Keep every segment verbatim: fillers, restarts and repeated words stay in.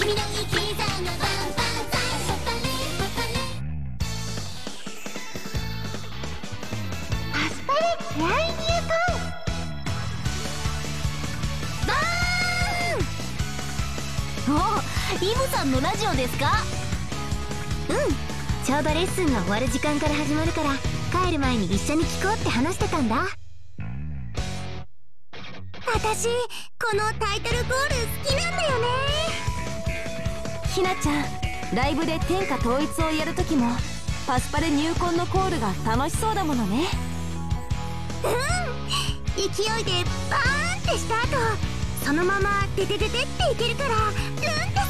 君の生きざまバンバンザイパパレパパレアスパレフライニュートンバーン。お、イブさんのラジオですか？うん、ちょうどレッスンが終わる時間から始まるから帰る前に一緒に聞こうって話してたんだ。私このタイトルコール好きなんだよね。ひなちゃん、ライブで天下統一をやるときもパスパレ入魂のコールが楽しそうだものね。うん、勢いでバーンってした後そのままデデデデっていけるからルンって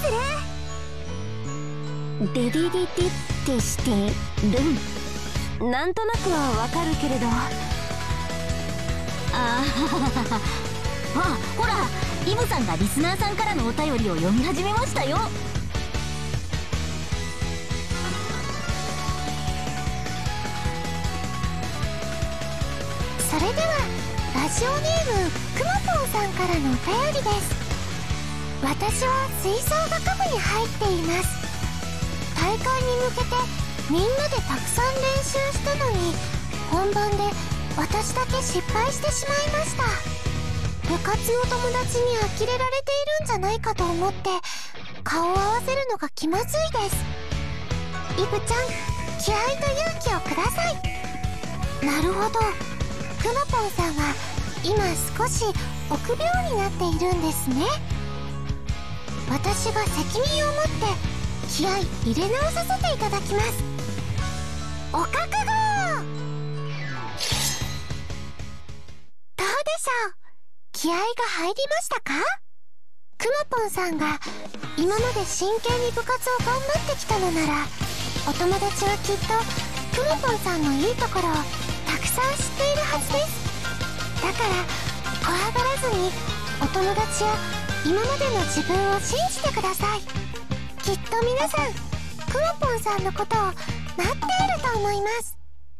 する。デデデデってしてルン、なんとなくはわかるけれど。あああ、ほらイブさんがリスナーさんからのお便りを読み始めましたよ。それではラジオネームくまぽんさんからのお便りです。私は吹奏楽部に入っています。大会に向けてみんなでたくさん練習したのに本番で私だけ失敗してしまいました。部活の友達に呆れられているんじゃないかと思って顔を合わせるのが気まずいです。イブちゃん、気合と勇気をください。なるほど、くまぽんさんは今少し臆病になっているんですね。私が責任を持って気合い入れ直させていただきます。お覚悟。どうでしょう、気合が入りましたか？くまぽんさんが今まで真剣に部活を頑張ってきたのならお友達はきっとくまぽんさんのいいところをたくさん知っているはずです。だから怖がらずにお友達や今までの自分を信じてください。きっと皆さんくまぽんさんのことを待っていると思います。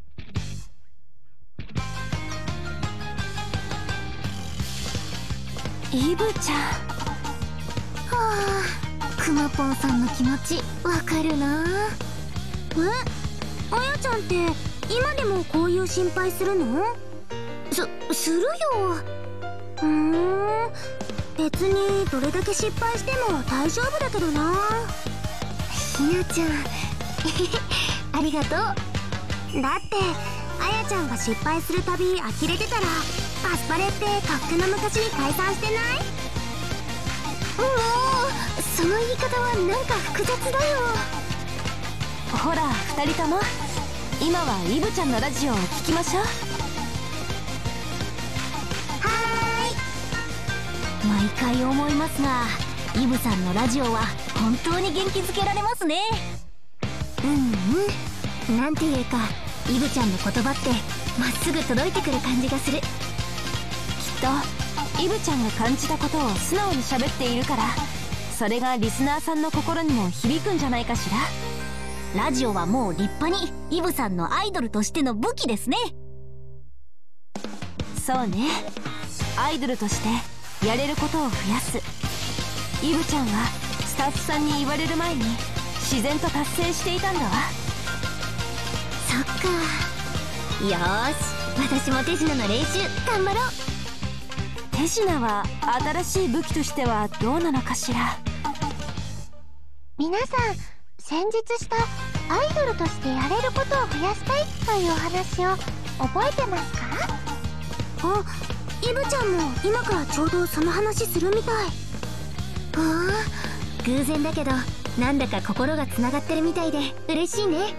イブちゃん、はあ、くまぽんさんの気持ちわかるな。え、あやちゃんって今でもこういう心配するの？す、するよ。うーん、別にどれだけ失敗しても大丈夫だけどな。ひなちゃんありがとう。だってあやちゃんが失敗するたび呆れてたらパスパレってとっくの昔に解散してない？もうその言い方はなんか複雑だよ。ほらふたりとも今はイブちゃんのラジオを聞きましょう。はーい。毎回思いますがイブさんのラジオは本当に元気づけられますね。うんうん、なんていうかイブちゃんの言葉ってまっすぐ届いてくる感じがする。きっとイブちゃんが感じたことを素直に喋っているからそれがリスナーさんの心にも響くんじゃないかしら。ラジオはもう立派にイブさんのアイドルとしての武器ですね。そうね、アイドルとしてやれることを増やす。イブちゃんはスタッフさんに言われる前に自然と達成していたんだわ。そっか、よーし、私も手品の練習頑張ろう。手品は新しい武器としてはどうなのかしら。皆さん先日したアイドルとしてやれることを増やしたいというお話を覚えてますか？あ、イブちゃんも今からちょうどその話するみたい。ああ、偶然だけどなんだか心がつながってるみたいで嬉しいね。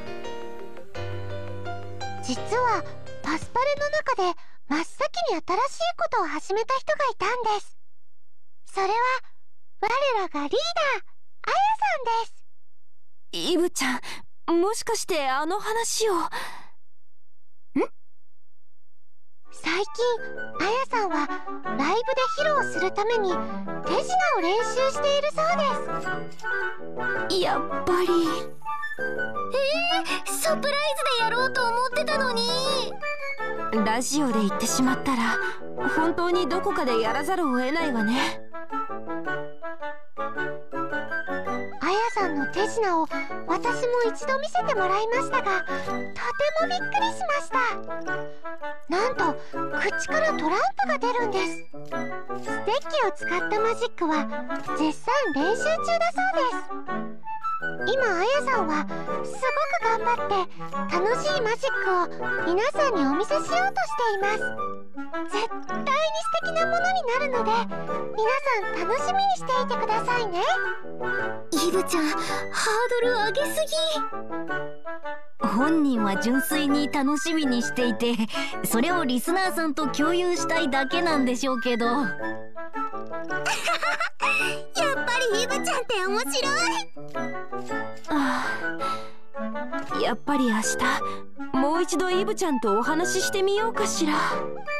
実はパスパレの中で真っ先に新しいことを始めた人がいたんです。それは我らがリーダーあやさんです。イブちゃん、もしかしてあの話を。ん？最近あやさんはライブで披露するために手品を練習しているそうです。やっぱり。えー、サプライズでやろうと思ってたのに。ラジオで言ってしまったら本当にどこかでやらざるを得ないわね。 手品を私も一度見せてもらいましたが、とてもびっくりしました。なんと口からトランプが出るんです。ステッキを使ったマジックは絶賛練習中だそうです。今あやさんはすごく頑張って楽しいマジックを皆さんにお見せしようとしています。絶対に素敵なものになるので皆さん楽しみにしていてくださいね。 イブちゃん、ハードル上げすぎ。本人は純粋に楽しみにしていて、それをリスナーさんと共有したいだけなんでしょうけど。やっぱりイブちゃんって面白い。 ああ、やっぱり明日もう一度イブちゃんとお話ししてみようかしら。